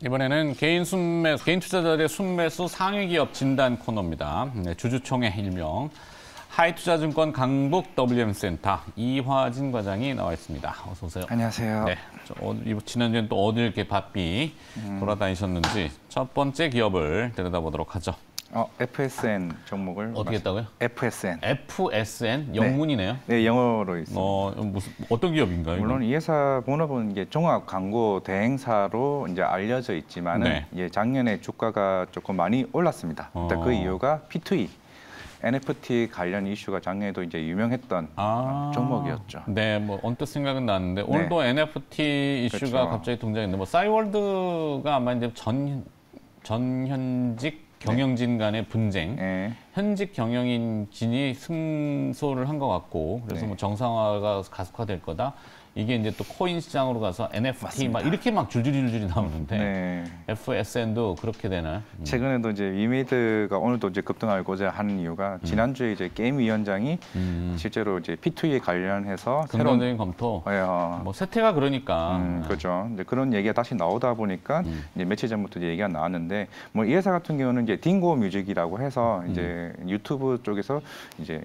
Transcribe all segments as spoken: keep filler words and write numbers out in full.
이번에는 개인 순매수, 개인 투자자들의 순매수 상위 기업 진단 코너입니다. 네, 주주총회 일명 하이투자증권 강북 더블유엠센터 이화진 과장이 나와 있습니다. 어서 오세요. 안녕하세요. 네, 저, 어, 지난주엔 또 어딜 이렇게 바삐 음. 돌아다니셨는지 첫 번째 기업을 들여다보도록 하죠. 어, 에프에스엔 종목을 어떻게 했다고요? 에프에스엔. 에프에스엔 영문이네요. 네, 네 영어로 있습니다. 어, 무슨 어떤 기업인가요? 물론 이 회사 본업은 이게 종합 광고 대행사로 이제 알려져 있지만은 네. 이제 작년에 주가가 조금 많이 올랐습니다. 어. 그 이유가 피투이 엔에프티 관련 이슈가 작년에도 이제 유명했던 아, 종목이었죠. 네, 뭐 언뜻 생각은 나는데 오늘도 네. 엔에프티 이슈가 그렇죠. 갑자기 등장했는데 뭐 싸이월드가 아마 이제 전 전현직 경영진 간의 분쟁, 네. 현직 경영진이 승소를 한 것 같고 그래서 네. 뭐 정상화가 가속화될 거다. 이게 이제 또 코인 시장으로 가서 엔에프티 맞습니다. 막 이렇게 막 줄줄이 줄줄이 나오는데 네. 에프에스엔도 그렇게 되나? 음. 최근에도 이제 위메이드가 오늘도 이제 급등하고자 하는 이유가 음. 지난주에 이제 게임 위원장이 음. 실제로 이제 피투이에 관련해서 근본적인 검토. 네, 어. 뭐 세태가 그러니까. 음, 그렇죠. 이제 그런 얘기가 다시 나오다 보니까 음. 이제 며칠 전부터 이제 얘기가 나왔는데 뭐 이 회사 같은 경우는 이제 딩고 뮤직이라고 해서 이제 음. 유튜브 쪽에서 이제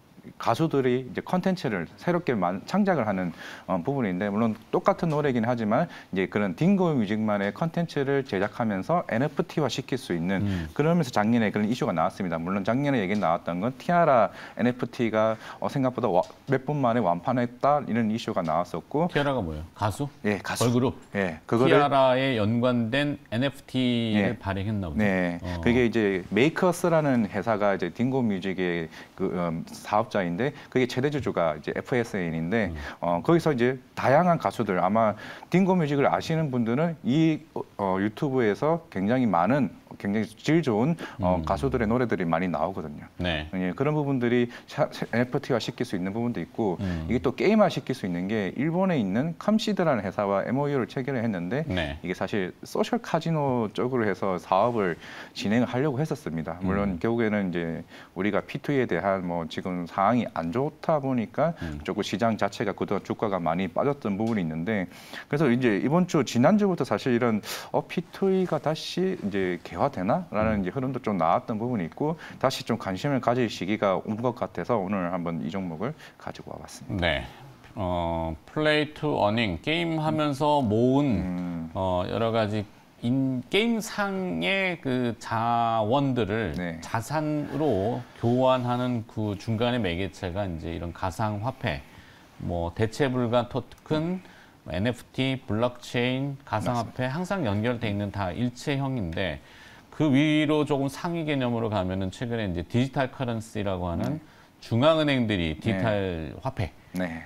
가수들이 이제 컨텐츠를 새롭게 만, 창작을 하는 어, 부분인데 물론 똑같은 노래이긴 하지만 이제 그런 딩고 뮤직만의 컨텐츠를 제작하면서 엔에프티화 시킬 수 있는 음. 그러면서 작년에 그런 이슈가 나왔습니다. 물론 작년에 얘기 나왔던 건 티아라 엔에프티가 어, 생각보다 몇 분 만에 완판했다 이런 이슈가 나왔었고 티아라가 뭐예요? 가수? 예, 가수. 걸그룹. 예, 그거를 티아라에 연관된 엔에프티를 예. 발행했나 보죠. 네, 어. 그게 이제 메이커스라는 회사가 이제 딩고 뮤직의 그 음, 사업자인데 그게 최대 주주가 이제 에프에스엔인데 음. 어, 거기서 이제 다양한 가수들 아마 딩고 뮤직을 아시는 분들은 이 어, 유튜브에서 굉장히 많은 굉장히 질 좋은 어, 음. 가수들의 노래들이 많이 나오거든요. 네. 예, 그런 부분들이 엔에프티화 시킬 수 있는 부분도 있고 음. 이게 또 게임화 시킬 수 있는 게 일본에 있는 컴시드라는 회사와 엠오유를 체결을 했는데 네. 이게 사실 소셜 카지노 쪽으로 해서 사업을 진행을 하려고 했었습니다. 물론 음. 결국에는 이제 우리가 피투이에 대한 뭐 지금 상황이 안 좋다 보니까 음. 조금 시장 자체가 그동안 주가가 많이 빠졌던 부분이 있는데 그래서 이제 이번 주 지난주부터 사실 이런 어 피투이가 다시 이제 개화되나라는 음. 이제 흐름도 좀 나왔던 부분이 있고 다시 좀 관심을 가질 시기가 온 것 같아서 오늘 한번 이 종목을 가지고 와봤습니다. 네. 어, 플레이 투 어닝 게임 하면서 모은 음. 어, 여러 가지 인, 게임상의 그 자원들을 네. 자산으로 교환하는 그 중간의 매개체가 이제 이런 가상화폐, 뭐 대체불가 토큰, 엔에프티, 블록체인, 가상화폐 맞습니다. 항상 연결돼 있는 다 일체형인데 그 위로 조금 상위 개념으로 가면은 최근에 이제 디지털 커런시라고 하는 네. 중앙은행들이 디지털 네. 화폐 네.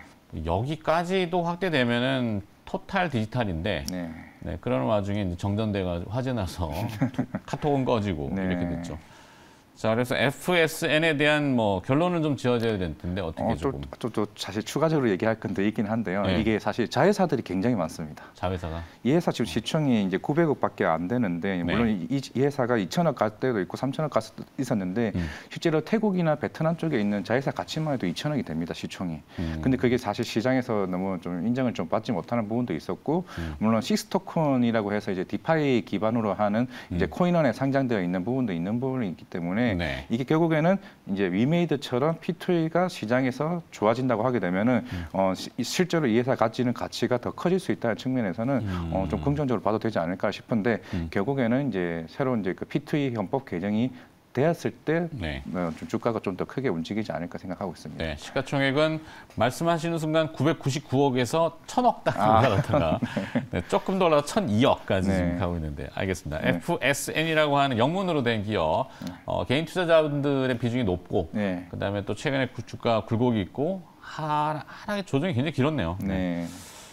여기까지도 확대되면은 토탈 디지털인데 네. 네, 그런 와중에 이제 정전대가 화재 나서 카톡은 꺼지고 네. 이렇게 됐죠. 자, 그래서 에프에스엔에 대한 뭐 결론은 좀 지어져야 될 텐데 어떻게 어, 조금? 또, 또, 또 사실 추가적으로 얘기할 건데 있긴 한데요. 네. 이게 사실 자회사들이 굉장히 많습니다. 자회사가? 이 회사 지금 시총이 이제 구백억밖에 안 되는데 물론 네. 이, 이 회사가 이천억 갈 때도 있고 삼천억 갈 때도 있었는데 음. 실제로 태국이나 베트남 쪽에 있는 자회사 가치만 해도 이천억이 됩니다. 시총이. 음. 근데 그게 사실 시장에서 너무 좀 인정을 좀 받지 못하는 부분도 있었고 음. 물론 식스토큰이라고 해서 이제 디파이 기반으로 하는 음. 이제 코인원에 상장되어 있는 부분도 있는 부분이 있기 때문에 네. 이게 결국에는 이제 위메이드처럼 피투이가 시장에서 좋아진다고 하게 되면은 음. 어, 시, 실제로 이 회사 가치는 가치가 더 커질 수 있다는 측면에서는 음. 어, 좀 긍정적으로 봐도 되지 않을까 싶은데 음. 결국에는 이제 새로운 이제 그 피투이 헌법 개정이 되었을 때 네. 어, 좀 주가가 좀 더 크게 움직이지 않을까 생각하고 있습니다. 네, 시가총액은 말씀하시는 순간 구백구십구억에서 천억 딱 올라갔다가 아. 네, 조금 더 올라가 천이억까지 네. 지금 가고 있는데 알겠습니다. 네. 에프에스엔이라고 하는 영문으로 된 기업 어, 개인 투자자분들의 비중이 높고 네. 그다음에 또 최근에 주가 굴곡이 있고 하, 하락의 조정이 굉장히 길었네요. 네. 네.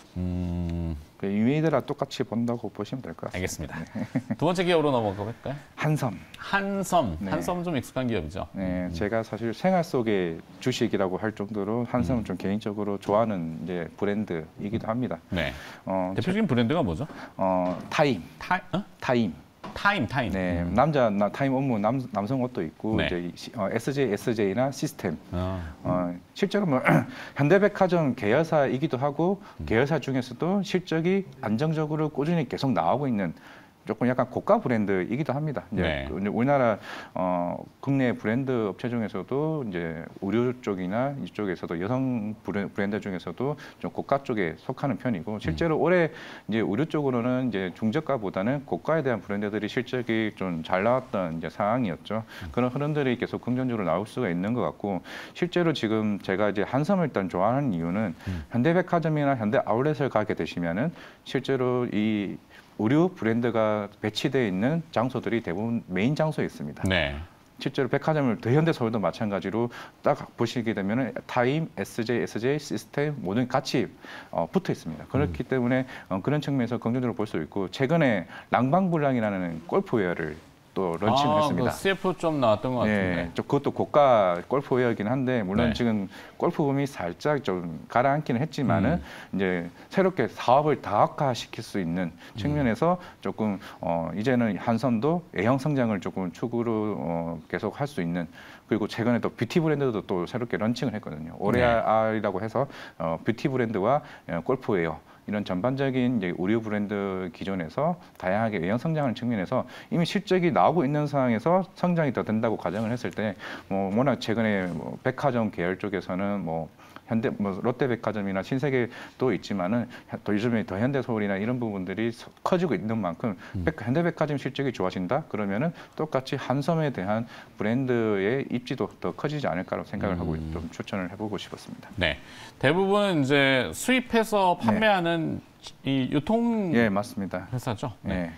음... 위메이드랑 똑같이 본다고 보시면 될 것 같습니다. 알겠습니다. 네. 두 번째 기업으로 넘어가 볼까요? 한섬. 한섬. 네. 한섬은 좀 익숙한 기업이죠. 네, 음. 제가 사실 생활 속의 주식이라고 할 정도로 한섬은 음. 좀 개인적으로 좋아하는 이제 브랜드이기도 합니다. 네. 어, 대표적인 제, 브랜드가 뭐죠? 어, 타임. 타, 어? 타임. 타임, 타임. 네, 음. 남자 나, 타임 업무 남, 남성 옷도 있고 네. 이제 어, 에스제이, 에스제이나 시스템. 어. 어, 실제로 뭐 현대백화점 계열사이기도 하고 음. 계열사 중에서도 실적이 안정적으로 꾸준히 계속 나오고 있는 조금 약간 고가 브랜드이기도 합니다. 이제 네. 우리나라 어, 국내 브랜드 업체 중에서도 이제 의류 쪽이나 이쪽에서도 여성 브랜드 중에서도 좀 고가 쪽에 속하는 편이고 실제로 음. 올해 이제 의류 쪽으로는 이제 중저가보다는 고가에 대한 브랜드들이 실적이 좀 잘 나왔던 이제 상황이었죠. 음. 그런 흐름들이 계속 긍정적으로 나올 수가 있는 것 같고 실제로 지금 제가 이제 한섬을 일단 좋아하는 이유는 음. 현대백화점이나 현대 아울렛을 가게 되시면은 실제로 이 의류 브랜드가 배치되어 있는 장소들이 대부분 메인 장소에 있습니다. 네. 실제로 백화점을 대현대 서울도 마찬가지로 딱 보시게 되면 타임, 에스제이, 에스제이, 시스템 모든 같이 어, 붙어 있습니다. 그렇기 음. 때문에 어, 그런 측면에서 긍정적으로 볼 수 있고 최근에 랑방블랑이라는 골프웨어를 또 런칭을 아, 했습니다. 그 씨에프 좀 나왔던 것 같은데. 네, 그것도 고가 골프웨어이긴 한데 물론 네. 지금 골프붐이 살짝 좀 가라앉기는 했지만은 음. 이제 새롭게 사업을 다각화시킬 수 있는 측면에서 음. 조금 어, 이제는 한섬도 A형 성장을 조금 추구로 어, 계속 할 수 있는 그리고 최근에 또 뷰티 브랜드도 또 새롭게 런칭을 했거든요. 오레알이라고 해서 어, 뷰티 브랜드와 골프웨어 이런 전반적인 이제 의류 브랜드 기존에서 다양하게 외형 성장하는 측면에서 이미 실적이 나오고 있는 상황에서 성장이 더 된다고 가정을 했을 때, 뭐 워낙 최근에 뭐 백화점 계열 쪽에서는 뭐 현대, 뭐 롯데백화점이나 신세계도 있지만은 또 요즘에 더 현대서울이나 이런 부분들이 커지고 있는 만큼 음. 현대백화점 실적이 좋아진다 그러면은 똑같이 한섬에 대한 브랜드의 입지도 더 커지지 않을까라고 생각을 음. 하고 좀 추천을 해보고 싶었습니다. 네, 대부분 이제 수입해서 판매하는 네. 이 유통 예 맞습니다. 회사죠. 네. 네.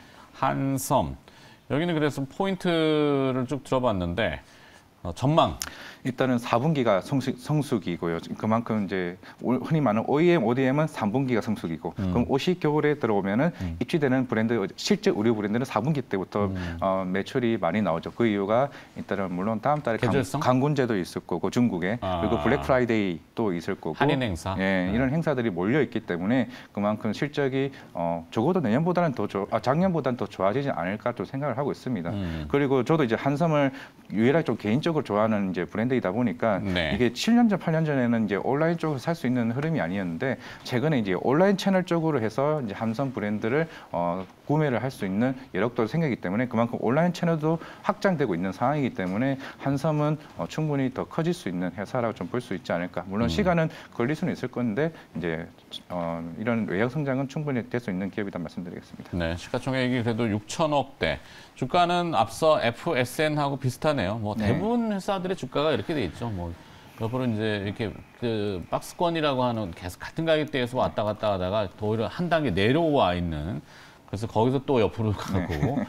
한섬 여기는 그래서 포인트를 쭉 들어봤는데 어, 전망. 일단은 사 분기가 성수, 성수기고요. 그만큼 이제 흔히 말하는 오이엠, 오디엠은 삼 분기가 성수기고 음. 그럼 옷이 겨울에 들어오면은 음. 입지되는 브랜드, 실제 의류 브랜드는 사 분기 때부터 음. 어, 매출이 많이 나오죠. 그 이유가 일단은 물론 다음 달에 강, 강군제도 있을 거고 중국에 아. 그리고 블랙 프라이데이도 있을 거고 할인 행사. 예, 네. 이런 행사들이 몰려 있기 때문에 그만큼 실적이 어, 적어도 내년보다는 더 좋, 아, 작년보다는 더 좋아지지 않을까 또 생각을 하고 있습니다. 음. 그리고 저도 이제 한섬을 유일하게 좀 개인적으로 좋아하는 이제 브랜드 이다 보니까 네. 이게 칠 년 전, 팔 년 전에는 이제 온라인 쪽으로 살 수 있는 흐름이 아니었는데 최근에 이제 온라인 채널 쪽으로 해서 이제 한섬 브랜드를 어, 구매를 할 수 있는 여력도 생기기 때문에 그만큼 온라인 채널도 확장되고 있는 상황이기 때문에 한섬은 어, 충분히 더 커질 수 있는 회사라고 좀 볼 수 있지 않을까. 물론 음. 시간은 걸릴 수는 있을 건데 이제 어, 이런 외형 성장은 충분히 될 수 있는 기업이다 말씀드리겠습니다. 네, 시가총액이 그래도 육천억대. 주가는 앞서 에프에스엔하고 비슷하네요. 뭐 대부분 네. 회사들의 주가가 이렇게 돼 있죠. 뭐 옆으로 이제 이렇게 그 박스권이라고 하는 계속 같은 가격대에서 왔다 갔다 하다가 더 오히려 한 단계 내려와 있는. 그래서 거기서 또 옆으로 가고 네.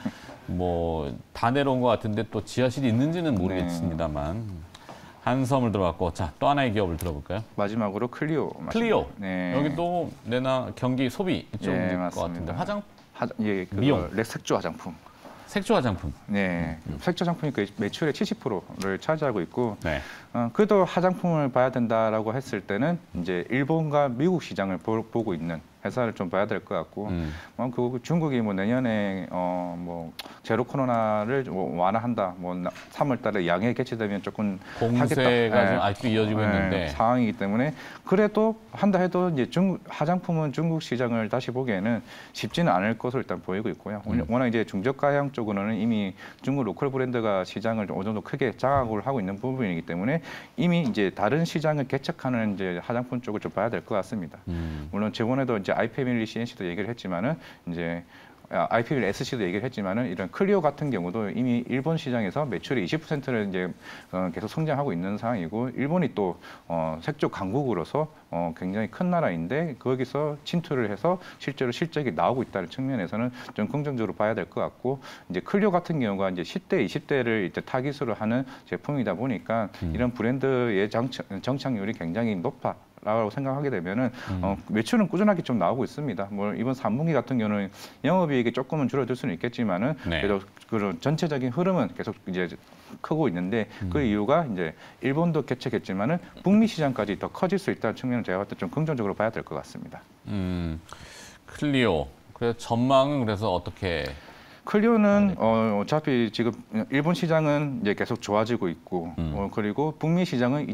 뭐 다 내려온 것 같은데 또 지하실이 있는지는 모르겠습니다만 네. 한섬을 들어갔고 자 또 하나의 기업을 들어볼까요? 마지막으로 클리오. 클리오. 네. 여기도 내나 경기 소비 이쪽일 네, 것 같은데 화장 하, 예, 그 미용 색조 화장품. 색조 화장품. 네, 음. 색조 화장품이 그 매출의 칠십 퍼센트를 차지하고 있고, 네. 어, 그래도 화장품을 봐야 된다라고 했을 때는 이제 일본과 미국 시장을 보, 보고 있는 회사를 좀 봐야 될 것 같고, 음. 어, 그 중국이 뭐 내년에 어, 뭐 제로 코로나를 뭐 완화한다, 뭐 삼월달에 양해 개최되면 조금 공세가 하겠다. 좀 아직도 이어지고 네, 있는데 상황이기 때문에 그래도 한다 해도 이제 중국 화장품은 중국 시장을 다시 보기에는 쉽지는 않을 것으로 일단 보이고 있고요. 음. 워낙 이제 중저가형 쪽으로는 이미 중국 로컬 브랜드가 시장을 어느 정도 크게 장악을 하고 있는 부분이기 때문에 이미 이제 다른 시장을 개척하는 이제 화장품 쪽을 좀 봐야 될 것 같습니다. 음. 물론 저번에도 이제 아이패밀리 씨엔씨도 얘기를 했지만은 이제 아이피밀 에스씨도 얘기를 했지만은 이런 클리오 같은 경우도 이미 일본 시장에서 매출의 이십 퍼센트를 이제 어, 계속 성장하고 있는 상황이고 일본이 또 어, 색조 강국으로서 어, 굉장히 큰 나라인데 거기서 침투를 해서 실제로 실적이 나오고 있다는 측면에서는 좀 긍정적으로 봐야 될 것 같고 이제 클리오 같은 경우가 이제 십 대, 이십 대를 이제 타깃으로 하는 제품이다 보니까 음. 이런 브랜드의 정착, 정착률이 굉장히 높아. 라고 생각하게 되면은 음. 어, 매출은 꾸준하게 좀 나오고 있습니다. 뭐 이번 삼 분기 같은 경우는 영업이익이 조금은 줄어들 수는 있겠지만은 네. 그래도 그런 전체적인 흐름은 계속 이제 크고 있는데 음. 그 이유가 이제 일본도 개척했지만은 북미 시장까지 더 커질 수 있다는 측면을 제가 볼 때 좀 긍정적으로 봐야 될 것 같습니다. 음, 클리오. 그래서 전망은 그래서 어떻게? 클리오는 어, 어차피 지금 일본 시장은 이제 계속 좋아지고 있고 음. 어, 그리고 북미 시장은 이제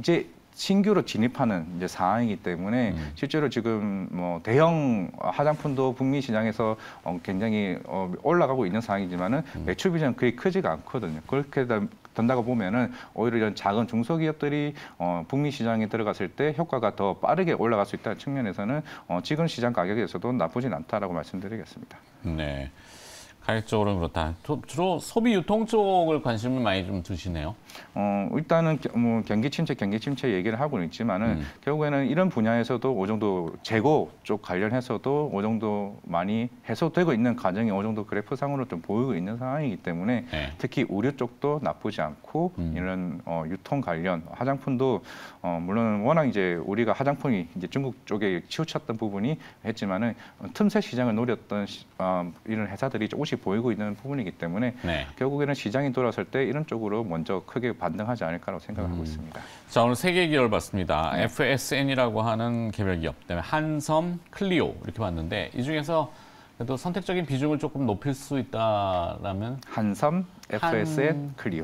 신규로 진입하는 이제 상황이기 때문에 음. 실제로 지금 뭐 대형 화장품도 북미 시장에서 어 굉장히 어 올라가고 있는 상황이지만은 음. 매출 비중은 그리 크지가 않거든요. 그렇게 된다고 보면은 오히려 이런 작은 중소기업들이 어 북미 시장에 들어갔을 때 효과가 더 빠르게 올라갈 수 있다는 측면에서는 어 지금 시장 가격에서도 나쁘진 않다라고 말씀드리겠습니다. 네. 가격적으로는 그렇다. 주로 소비 유통 쪽을 관심을 많이 좀 두시네요. 어, 일단은 뭐 경기 침체, 경기 침체 얘기를 하고는 있지만은 음. 결국에는 이런 분야에서도 어느 정도 재고 쪽 관련해서도 어느 정도 많이 해소되고 있는 과정이 어느 정도 그래프상으로 좀 보이고 있는 상황이기 때문에 네. 특히 의류 쪽도 나쁘지 않고 음. 이런 어, 유통 관련 화장품도 어, 물론 워낙 이제 우리가 화장품이 이제 중국 쪽에 치우쳤던 부분이 했지만은 틈새 시장을 노렸던 시, 어, 이런 회사들이 조금씩 보이고 있는 부분이기 때문에 네. 결국에는 시장이 돌아설 때 이런 쪽으로 먼저 크게 반등하지 않을까라고 생각을 음. 하고 있습니다. 자, 오늘 세 개 기업을 봤습니다. 네. 에프에스엔이라고 하는 개별 기업, 그다음에 한섬, 클리오 이렇게 봤는데 이 중에서 그래도 선택적인 비중을 조금 높일 수 있다라면 한섬, 에프에스엔, 한... 클리오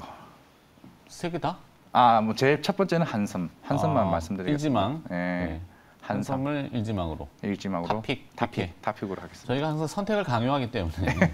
세 개 다? 아, 뭐 제일 첫 번째는 한섬, 한섬만 아, 말씀드리겠습니다. 일지망. 네. 네. 한섬을 일지망으로. 일지망으로. 타픽. 타픽. 타픽으로 하겠습니다. 저희가 항상 선택을 강요하기 때문에.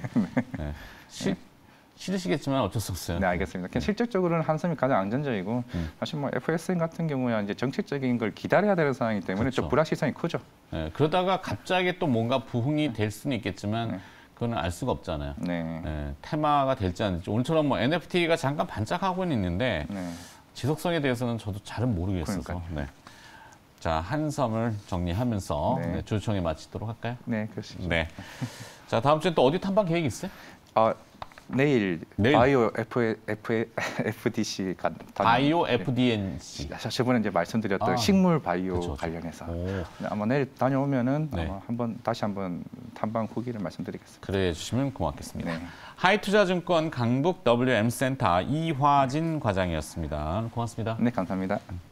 네. 시, 싫으시겠지만 어쩔 수 없어요. 네, 알겠습니다. 실질적으로는 한섬이 가장 안전적이고 음. 사실 뭐 에프에스엔 같은 경우에 이제 정책적인 걸 기다려야 되는 상황이기 때문에 그렇죠. 좀 불확실성이 크죠. 네, 그러다가 갑자기 또 뭔가 부흥이 될 수는 있겠지만 네. 그거는 알 수가 없잖아요. 네. 네, 테마가 될지 안 될지. 오늘처럼 뭐 엔에프티가 잠깐 반짝하고는 있는데 네. 지속성에 대해서는 저도 잘은 모르겠어서. 네. 자, 한섬을 정리하면서 네. 네, 주주총회 마치도록 할까요? 네, 그렇습니다. 네. 자, 다음 주에 또 어디 탐방 계획 있어요? 아, 내일, 내일 바이오 F, F, 에프디씨 간 바이오 에프디엔씨. 저번에 이제 말씀드렸던 아, 식물 바이오 그쵸, 관련해서 오. 아마 내일 다녀오면은 네. 아마 한번 다시 한번 탐방 후기를 말씀드리겠습니다. 그래 주시면 고맙겠습니다. 네. 하이투자증권 강북 더블유엠센터 이화진 과장이었습니다. 고맙습니다. 네, 감사합니다.